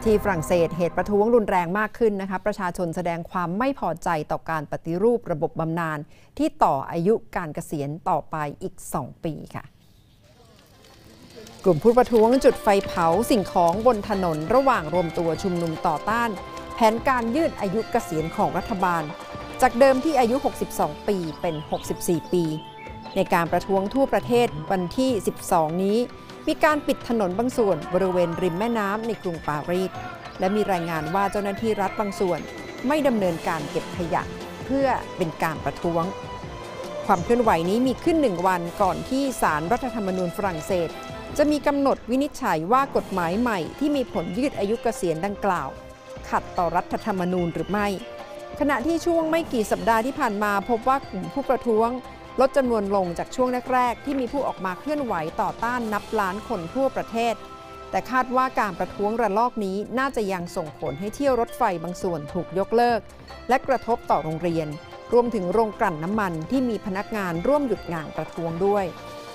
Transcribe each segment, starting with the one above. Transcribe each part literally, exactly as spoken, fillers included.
ที่ฝรั่งเศสเหตุประท้วงรุนแรงมากขึ้นนะคะประชาชนแสดงความไม่พอใจต่อการปฏิรูประบบบำนาญที่ต่ออายุการเกษียณต่อไปอีกสองปีค่ะกลุ่มผู้ประท้วงจุดไฟเผาสิ่งของบนถนนระหว่างรวมตัวชุมนุมต่อต้านแผนการยืดอายุเกษียณของรัฐบาลจากเดิมที่อายุหกสิบสองปีเป็นหกสิบสี่ปีในการประท้วงทั่วประเทศวันที่สิบสองนี้มีการปิดถนนบางส่วนบริเวณริมแม่น้ำในกรุงปารีสและมีรายงานว่าเจ้าหน้าที่รัฐบางส่วนไม่ดำเนินการเก็บขยะเพื่อเป็นการประท้วงความเคลื่อนไหวนี้มีขึ้นหนึ่งวันก่อนที่ศาลรัฐธรรมนูญฝรั่งเศสจะมีกำหนดวินิจฉัยว่ากฎหมายใหม่ที่มีผลยืดอายุเกษียณดังกล่าวขัดต่อรัฐธรรมนูญหรือไม่ขณะที่ช่วงไม่กี่สัปดาห์ที่ผ่านมาพบว่ากลุ่มผู้ประท้วงลดจำนวนลงจากช่วงแรกๆที่มีผู้ออกมาเคลื่อนไหวต่อต้านนับล้านคนทั่วประเทศแต่คาดว่าการประท้วงระลอกนี้น่าจะยังส่งผลให้เที่ยวรถไฟบางส่วนถูกยกเลิกและกระทบต่อโรงเรียนรวมถึงโรงกลั่นน้ำมันที่มีพนักงานร่วมหยุดงานประท้วงด้วย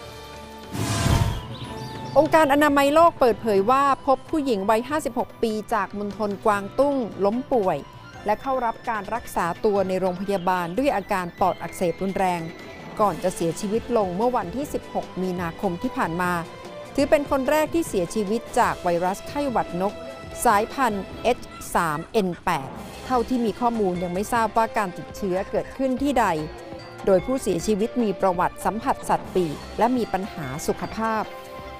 องค์การอนามัยโลกเปิดเผยว่าพบผู้หญิงวัยห้าสิบหกปีจากมณฑลกวางตุ้งล้มป่วยและเข้ารับการรักษาตัวในโรงพยาบาลด้วยอาการปอดอักเสบรุนแรงก่อนจะเสียชีวิตลงเมื่อวันที่สิบหกมีนาคมที่ผ่านมาถือเป็นคนแรกที่เสียชีวิตจากไวรัสไข้หวัดนกสายพันธุ์ เอช สาม เอ็น แปด เท่าที่มีข้อมูลยังไม่ทราบว่าการติดเชื้อเกิดขึ้นที่ใดโดยผู้เสียชีวิตมีประวัติสัมผัสสัตว์ปีกและมีปัญหาสุขภาพ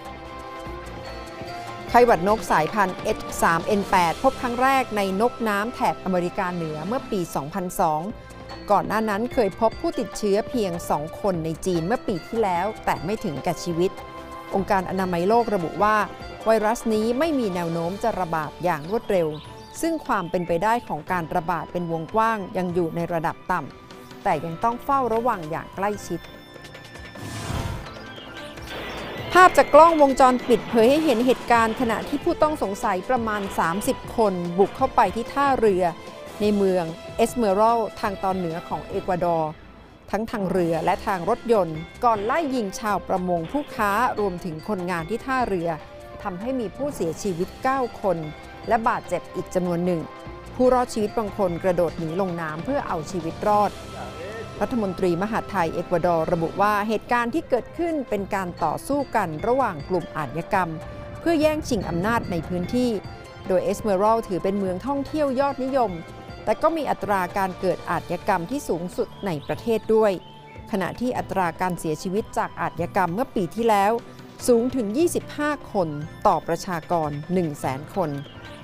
ไข้หวัดนกสายพันธุ์ เอช สาม เอ็น แปด พบครั้งแรกในนกน้ำแถบอเมริกาเหนือเมื่อปี สองพันสอง ก่อนหน้านั้นเคยพบผู้ติดเชื้อเพียงสองคนในจีนเมื่อปีที่แล้วแต่ไม่ถึงแก่ชีวิตองค์การอนามัยโลกระบุว่าไวรัสนี้ไม่มีแนวโน้มจะระบาดอย่างรวดเร็วซึ่งความเป็นไปได้ของการระบาดเป็นวงกว้างยังอยู่ในระดับต่ำแต่ยังต้องเฝ้าระวังอย่างใกล้ชิดภาพจากกล้องวงจรปิดเผยให้เห็นเหตุการณ์ขณะที่ผู้ต้องสงสัยประมาณสามสิบคนบุกเข้าไปที่ท่าเรือในเมืองเอสเมอรัลทางตอนเหนือของเอกวาดอร์ทั้งทางเรือและทางรถยนต์ก่อนไล่ยิงชาวประมงผู้ค้ารวมถึงคนงานที่ท่าเรือทำให้มีผู้เสียชีวิตเก้าคนและบาดเจ็บอีกจำนวนหนึ่งผู้รอดชีวิตบางคนกระโดดหนีลงน้ำเพื่อเอาชีวิตรอดรัฐมนตรีมหาดไทยเอกวาดอร์ระบุว่าเหตุการณ์ที่เกิดขึ้นเป็นการต่อสู้กันระหว่างกลุ่มอาชญากรรมเพื่อแย่งชิงอำนาจในพื้นที่โดยเอสเมอรัลถือเป็นเมืองท่องเที่ยวยอดนิยมแต่ก็มีอัตราการเกิดอาชญากรรมที่สูงสุดในประเทศด้วยขณะที่อัตราการเสียชีวิตจากอาชญากรรมเมื่อปีที่แล้วสูงถึงยี่สิบห้าคนต่อประชากร หนึ่งแสน คน